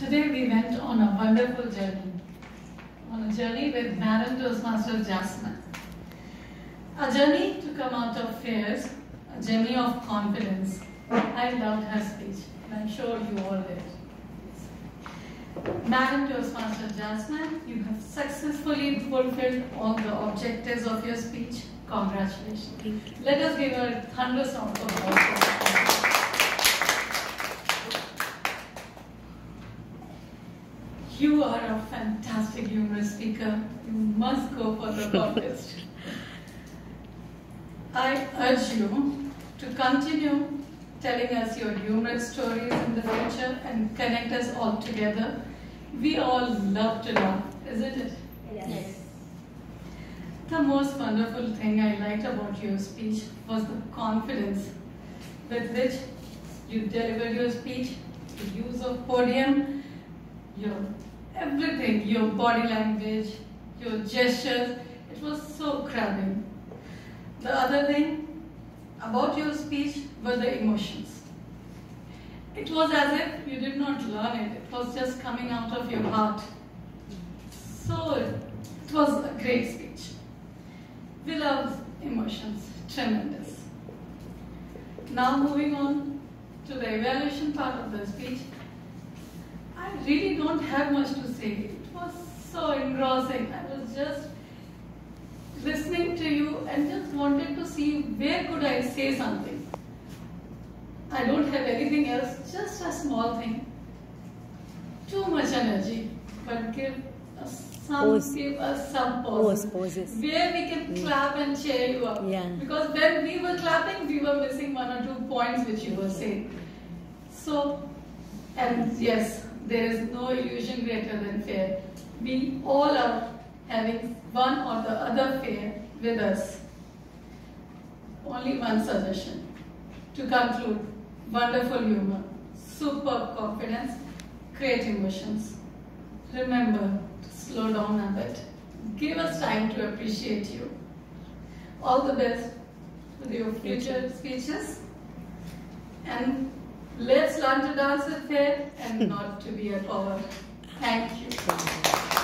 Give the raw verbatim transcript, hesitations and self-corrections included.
Today we went on a wonderful journey, on a journey with Madam Toastmaster Jasmine. A journey to come out of fears, a journey of confidence. I loved her speech, and I'm sure you all did. Madam Toastmaster Jasmine, you have successfully fulfilled all the objectives of your speech. Congratulations. Let us give her a thunderous round of applause. You are a fantastic humorous speaker. You must go for the contest. I urge you to continue telling us your humorous stories in the future and connect us all together. We all love to laugh, isn't it? Yes. The most wonderful thing I liked about your speech was the confidence with which you delivered your speech, the use of podium, your everything, your body language, your gestures. It was so crowding. The other thing about your speech were the emotions. It was as if you did not learn it. It was just coming out of your heart. So it was a great speech. We love emotions. Tremendous. Now moving on to the evaluation part of the speech. I really don't have much to say. It was so engrossing. I was just listening to you and just wanted to see where could I say something. I don't have anything else, just a small thing. Too much energy, but give us some, Pose. give us some Pose, poses. poses. Where we can Mm. clap and cheer you up. Yeah. Because when we were clapping, we were missing one or two points which you were saying. So, and yes, there is no illusion greater than fear. We all are having one or the other fear with us. Only one suggestion. To conclude, wonderful humor, superb confidence, great emotions. Remember to slow down a bit. Give us time to appreciate you. All the best for your future speeches. And let's learn to dance with fear and not to be a coward. Thank you.